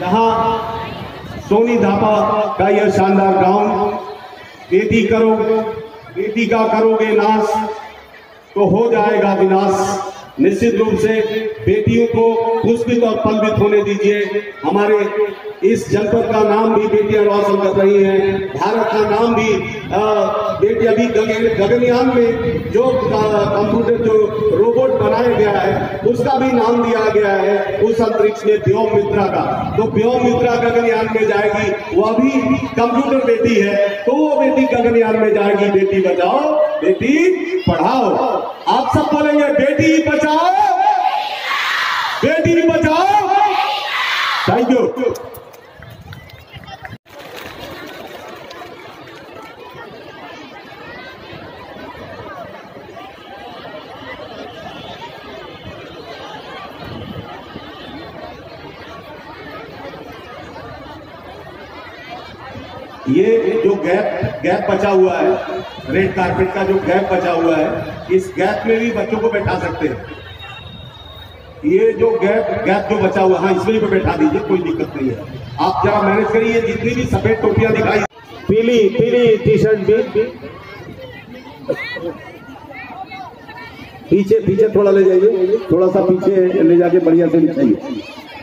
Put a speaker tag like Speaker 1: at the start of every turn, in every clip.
Speaker 1: जहां सोनी धापा का यह शानदार गांव, बेटी का करोगे नाश तो हो जाएगा विनाश। निश्चित रूप से बेटियों को पुष्पित और पल्वित होने दीजिए। हमारे इस जनपद का नाम भी बेटियां रोशन कर रही हैं, भारत का नाम भी बेटी अभी गगनयान में जो कंप्यूटर जो रोबोट बनाया गया है उसका भी नाम दिया गया है उस अंतरिक्ष में व्योम मित्रा का। तो व्योम मित्रा गगनयान में जाएगी, वो अभी कंप्यूटर बेटी है तो वो बेटी गगनयान में जाएगी। बेटी बचाओ बेटी पढ़ाओ। आप सब बोलेंगे बेटी बचाओ बेटी बचाओ। Thank you. ये जो गैप बचा हुआ है, रेड कारपेट का जो गैप बचा हुआ है, इस गैप में भी बच्चों को बैठा सकते हैं। ये जो गैप जो बचा हुआ है, हाँ इसमें भी बैठा दीजिए, कोई दिक्कत नहीं है। आप जरा मैनेज करिए। जितनी भी सफेद टोपियां दिखाई, पीली टी शर्ट भी पीछे थोड़ा ले जाइए, थोड़ा सा पीछे ले जाके बढ़िया से बिछाइए।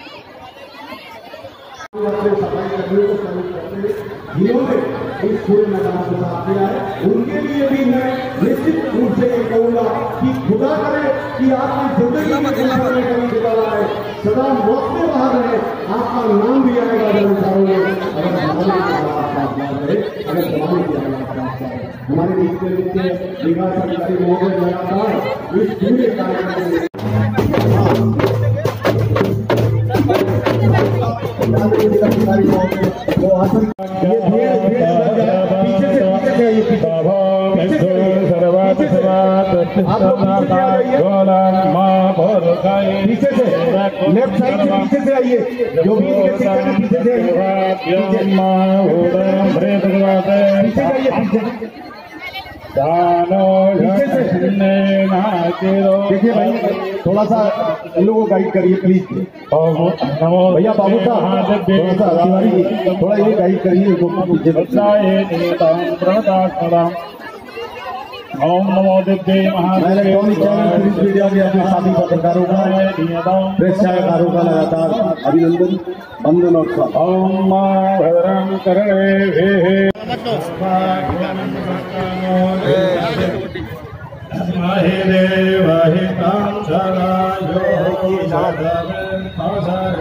Speaker 1: जिन्होंने इस पूरे मैदान को साथ दिया है उनके लिए भी मैं निश्चित रूप से ये कहूंगा कि खुदा करे कि आपकी जिंदगी में कभी बिताना है, सदा मौत में बाहर रहे, आपका नाम भी आएगा जनसारों में। अगर हमारे बीच में विकास अधिकारी महोदय लगातार इस पूरे कार्यक्रम में पीछे से लेफ्ट साइड से पीछे से आइए, जो भी पीछे से देखिए भाई, थोड़ा सा इन लोगों को गाइड करिए प्लीज। भैया बाबू साहब थोड़ा सा तिवारी थोड़ा ये गाइड करिए पीछे। ओम नमो दिव्य इलेक्ट्रॉनिक चैनल मीडिया के अपने साथी पत्रकारों का, प्रेस छायाकारों का लगातार अभिनंदन, वंदन और स्वागत। ओम भद्रं कर्णे महे देव हितं